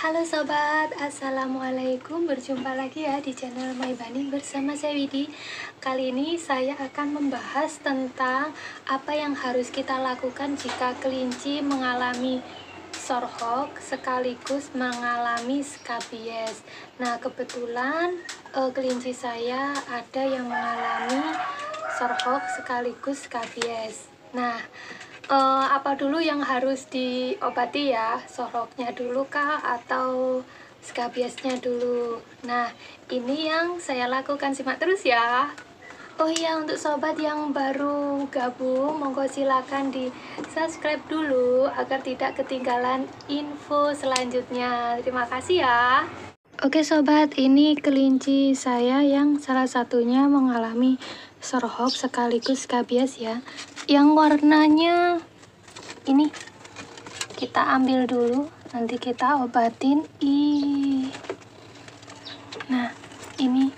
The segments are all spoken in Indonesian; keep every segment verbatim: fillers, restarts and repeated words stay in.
Halo sobat, assalamualaikum. Berjumpa lagi ya di channel Maibani bersama saya Widi. Kali ini saya akan membahas tentang apa yang harus kita lakukan jika kelinci mengalami sorghok sekaligus mengalami skabies. Nah, kebetulan eh, kelinci saya ada yang mengalami sorghok sekaligus skabies. Nah, Uh, apa dulu yang harus diobati ya? Sorghoknya dulu kah atau skabiesnya dulu? Nah, ini yang saya lakukan, simak terus ya. Oh iya, untuk sobat yang baru gabung, monggo silakan di subscribe dulu agar tidak ketinggalan info selanjutnya. Terima kasih ya. Oke sobat, ini kelinci saya yang salah satunya mengalami sorghok sekaligus skabies ya. Yang warnanya ini kita ambil dulu, nanti kita obatin. Ih. Nah, ini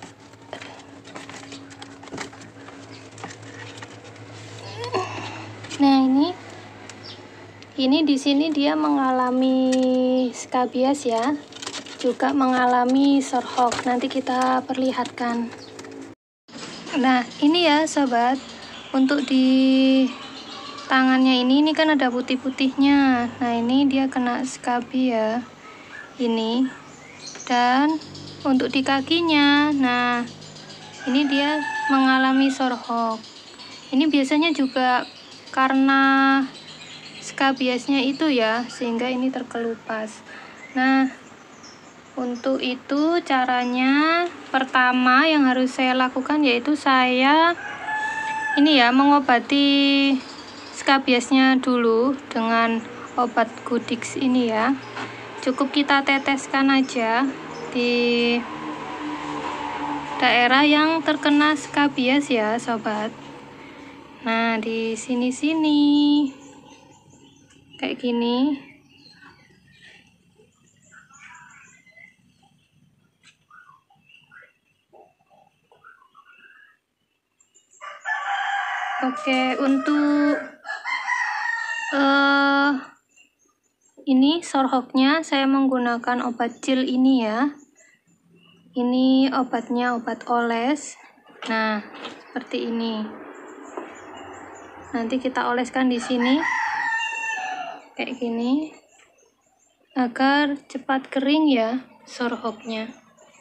Nah, ini ini di sini dia mengalami skabies ya. Juga mengalami sorghok. Nanti kita perlihatkan. Nah, ini ya sobat, untuk di tangannya ini ini kan ada putih-putihnya. Nah, ini dia kena skabi ya. Ini. Dan untuk di kakinya, nah, ini dia mengalami sorghok. Ini biasanya juga karena skabiesnya itu ya, sehingga ini terkelupas. Nah, untuk itu caranya pertama yang harus saya lakukan yaitu saya ini ya mengobati skabiesnya dulu dengan obat Gudix ini ya. Cukup kita teteskan aja di daerah yang terkena skabies ya sobat. Nah, di sini-sini kayak gini. Oke, untuk uh, ini sorghoknya saya menggunakan obat gel ini ya. Ini obatnya obat oles. Nah, seperti ini. Nanti kita oleskan di sini kayak gini agar cepat kering ya sorghoknya.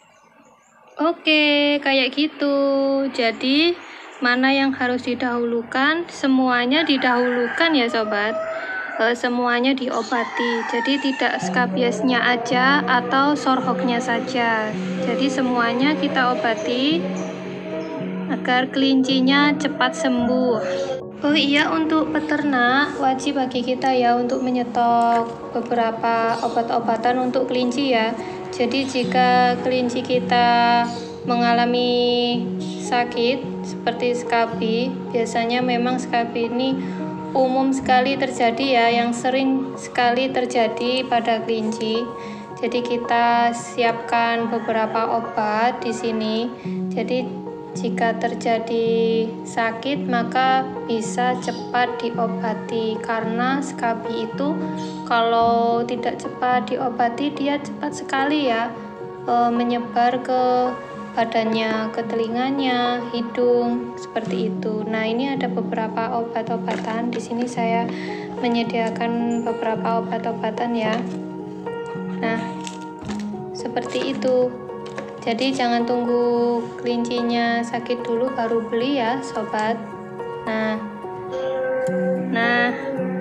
Oke, kayak gitu. Jadi mana yang harus didahulukan? Semuanya didahulukan ya sobat. E, semuanya diobati. Jadi tidak skabiesnya aja atau sorghoknya saja. Jadi semuanya kita obati agar kelincinya cepat sembuh. Oh iya, untuk peternak wajib bagi kita ya untuk menyetok beberapa obat-obatan untuk kelinci ya. Jadi jika kelinci kita mengalami sakit seperti skabi, biasanya memang skabi ini umum sekali terjadi ya, yang sering sekali terjadi pada kelinci. Jadi kita siapkan beberapa obat di sini. Jadi jika terjadi sakit maka bisa cepat diobati, karena skabi itu kalau tidak cepat diobati dia cepat sekali ya e, menyebar ke badannya, ke telinganya, hidung, seperti itu. Nah, ini ada beberapa obat-obatan. Di sini saya menyediakan beberapa obat-obatan ya. Nah, seperti itu. Jadi jangan tunggu kelincinya sakit dulu baru beli ya sobat. Nah, nah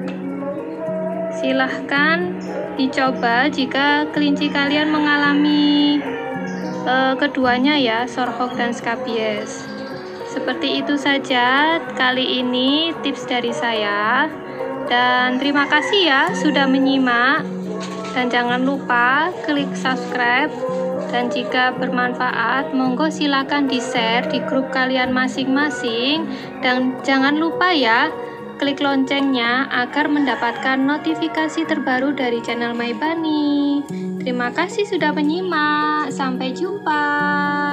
silahkan dicoba jika kelinci kalian mengalami uh, keduanya ya, sorghok dan skabies. Seperti itu saja kali ini tips dari saya. Dan terima kasih ya sudah menyimak. Dan jangan lupa klik subscribe. Dan jika bermanfaat, monggo silakan di-share di grup kalian masing-masing. Dan jangan lupa ya, klik loncengnya agar mendapatkan notifikasi terbaru dari channel Maibani. Terima kasih sudah menyimak. Sampai jumpa.